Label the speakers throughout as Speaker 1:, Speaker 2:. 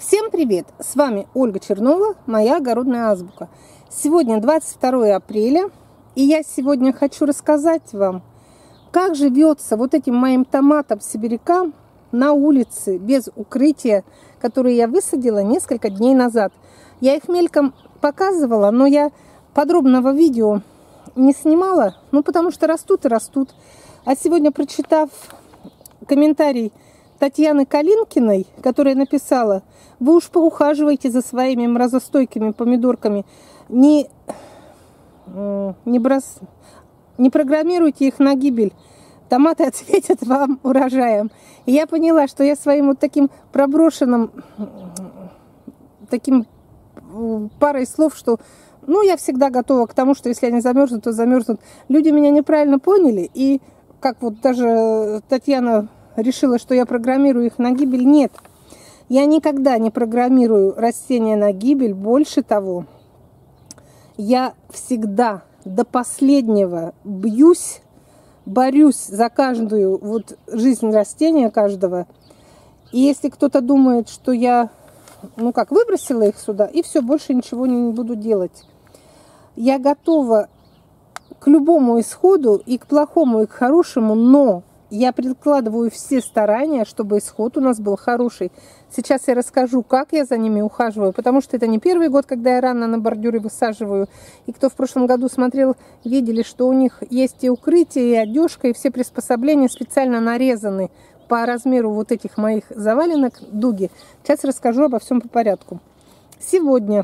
Speaker 1: Всем привет! С вами Ольга Чернова, моя огородная азбука. Сегодня 22 апреля, и я сегодня хочу рассказать вам, как живется вот этим моим томатам-сибирякам на улице без укрытия, которые я высадила несколько дней назад. Я их мельком показывала, но я подробного видео не снимала, потому что растут и растут. А сегодня, прочитав комментарий Татьяны Калинкиной, которая написала: вы уж поухаживайте за своими морозостойкими помидорками, не программируйте их на гибель, томаты ответят вам урожаем. И я поняла, что я своим вот таким проброшенным, таким парой слов, что я всегда готова к тому, что если они замерзнут, то замерзнут. Люди меня неправильно поняли, и как вот даже Татьяна решила, что я программирую их на гибель. Нет, я никогда не программирую растения на гибель. Больше того, я всегда до последнего борюсь за каждую жизнь растения каждого. И если кто-то думает, что я, выбросила их сюда, и все, больше ничего не буду делать. Я готова к любому исходу, и к плохому, и к хорошему, но я прикладываю все старания, чтобы исход у нас был хороший. Сейчас я расскажу, как я за ними ухаживаю, потому что это не первый год, когда я рано на бордюре высаживаю. И кто в прошлом году смотрел, видели, что у них есть и укрытие, и одежка, и все приспособления специально нарезаны по размеру вот этих моих заваленок, дуги. Сейчас расскажу обо всем по порядку. Сегодня,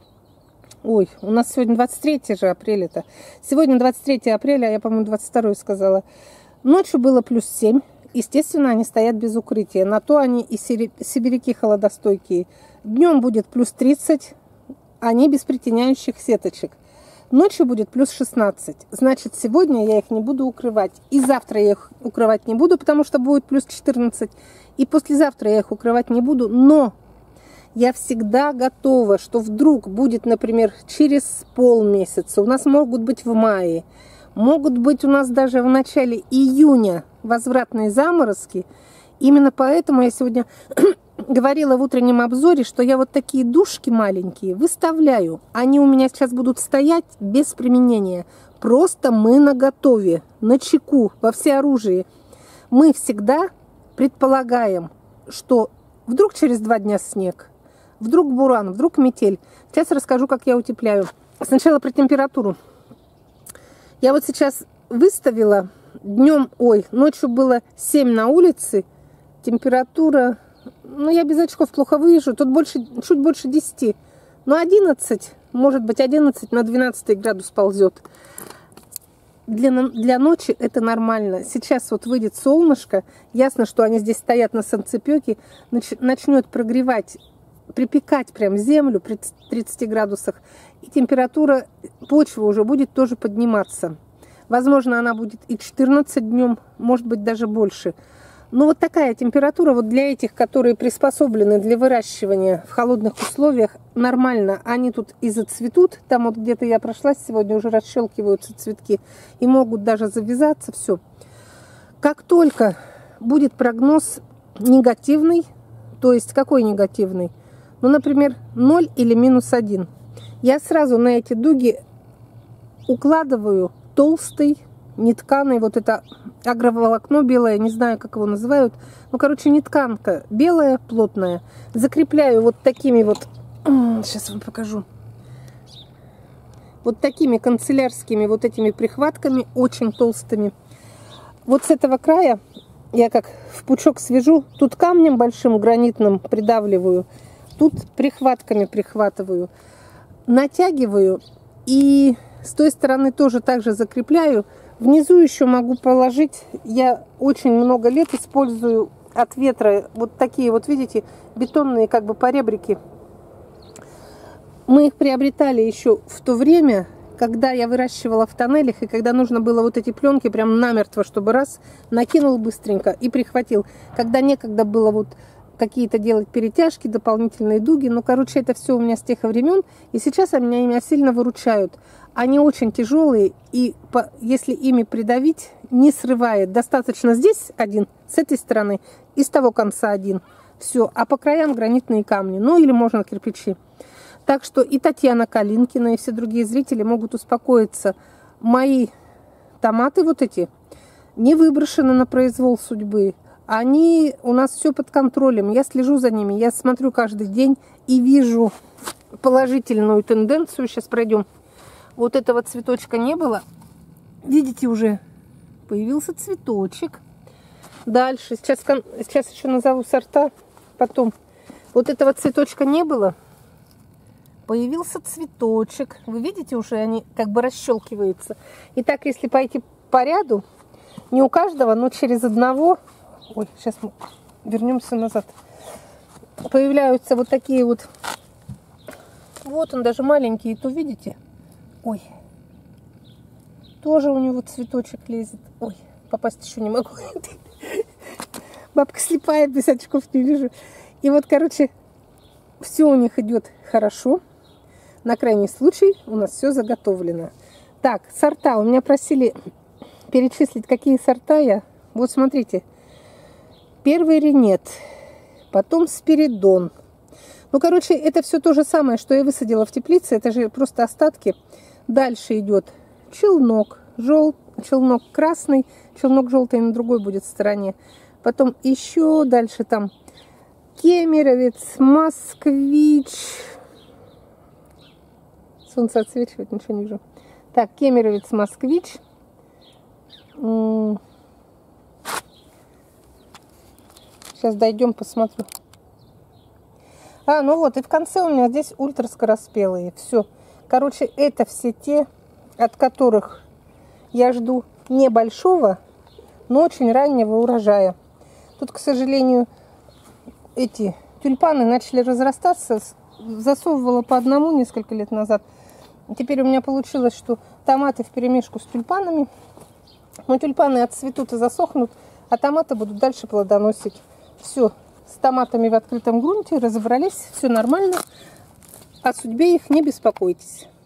Speaker 1: у нас сегодня 23 же апреля-то. Сегодня 23 апреля, я, по-моему, 22 сказала. Ночью было +7. Естественно, они стоят без укрытия. На то они и сибиряки холодостойкие. Днем будет +30. Они без притеняющих сеточек. Ночью будет +16. Значит, сегодня я их не буду укрывать. И завтра я их укрывать не буду, потому что будет +14. И послезавтра я их укрывать не буду. Но я всегда готова, что вдруг будет, например, через полмесяца. У нас могут быть в мае. Могут быть у нас даже в начале июня возвратные заморозки. Именно поэтому я сегодня говорила в утреннем обзоре, что я вот такие душки маленькие выставляю. Они у меня сейчас будут стоять без применения. Просто мы наготове, на чеку, во всеоружии. Мы всегда предполагаем, что вдруг через 2 дня снег, вдруг буран, вдруг метель. Сейчас расскажу, как я утепляю. Сначала про температуру. Я вот сейчас выставила днем, ночью было 7 на улице, температура, я без очков плохо вижу, тут чуть больше 10, но 11, может быть 11 на 12 градус ползет. Для ночи это нормально. Сейчас вот выйдет солнышко, ясно, что они здесь стоят на солнцепёке, начнет прогревать, припекать прям землю при 30 градусах, и температура почвы уже будет тоже подниматься. Возможно, она будет и 14 днем, может быть, даже больше. Но вот такая температура вот для этих, которые приспособлены для выращивания в холодных условиях, нормально. Они тут и зацветут. Там вот где-то я прошлась сегодня, уже расщелкиваются цветки и могут даже завязаться. Все. Как только будет прогноз негативный, то есть какой негативный? Например, 0 или -1. Я сразу на эти дуги укладываю толстый, нетканый, вот это агроволокно белое, не знаю, как его называют. Нетканка белая, плотная. Закрепляю вот такими вот, сейчас вам покажу, вот такими канцелярскими вот этими прихватками, очень толстыми. Вот с этого края я как в пучок свяжу, тут камнем большим гранитным придавливаю, тут прихватками прихватываю, натягиваю и с той стороны тоже также закрепляю. Внизу еще могу положить, я очень много лет использую от ветра вот такие вот, видите, бетонные поребрики. Мы их приобретали еще в то время, когда я выращивала в тоннелях, и когда нужно было вот эти пленки прям намертво, чтобы раз, накинул быстренько и прихватил. Когда некогда было какие-то делать перетяжки, дополнительные дуги. Это все у меня с тех времен. И сейчас они меня сильно выручают. Они очень тяжелые, и если ими придавить, не срывает. Достаточно здесь один, с этой стороны, и с того конца один. Все. А по краям гранитные камни. Ну, или можно кирпичи. Так что и Татьяна Калинкина, и все другие зрители могут успокоиться. Мои томаты вот эти не выброшены на произвол судьбы. Они у нас все под контролем. Я слежу за ними. Я смотрю каждый день и вижу положительную тенденцию. Сейчас пройдем. Вот этого цветочка не было. Видите, уже появился цветочек. Дальше. Сейчас еще назову сорта. Потом. Вот этого цветочка не было. Появился цветочек. Вы видите, уже они как бы расщелкиваются. И так, если пойти по ряду, не у каждого, но через одного... Ой, сейчас мы вернемся назад. Появляются вот такие вот. Вот он даже маленький, то видите? Ой. Тоже у него цветочек лезет. Ой, попасть еще не могу. Бабка слепая, без очков не вижу. И вот, короче, все у них идет хорошо. На крайний случай у нас все заготовлено. Так, сорта. У меня просили перечислить, какие сорта я. Вот смотрите. Первый ренет, потом спиридон. Ну, короче, это все то же самое, что я высадила в теплице. Это же просто остатки. Дальше идет челнок, челнок красный, челнок желтый на другой будет стороне. Потом еще дальше там кемеровец, москвич. Солнце отсвечивает, ничего не вижу. Так, кемеровец, москвич. Сейчас дойдем, посмотрю. Ну вот, и в конце у меня здесь ультраскороспелые. Все. Короче, это все те, от которых я жду небольшого, но очень раннего урожая. Тут, к сожалению, эти тюльпаны начали разрастаться. Засовывала по одному несколько лет назад. Теперь у меня получилось, что томаты вперемешку с тюльпанами. Но тюльпаны отцветут и засохнут, а томаты будут дальше плодоносить. Все, с томатами в открытом грунте разобрались, все нормально. О судьбе их не беспокойтесь.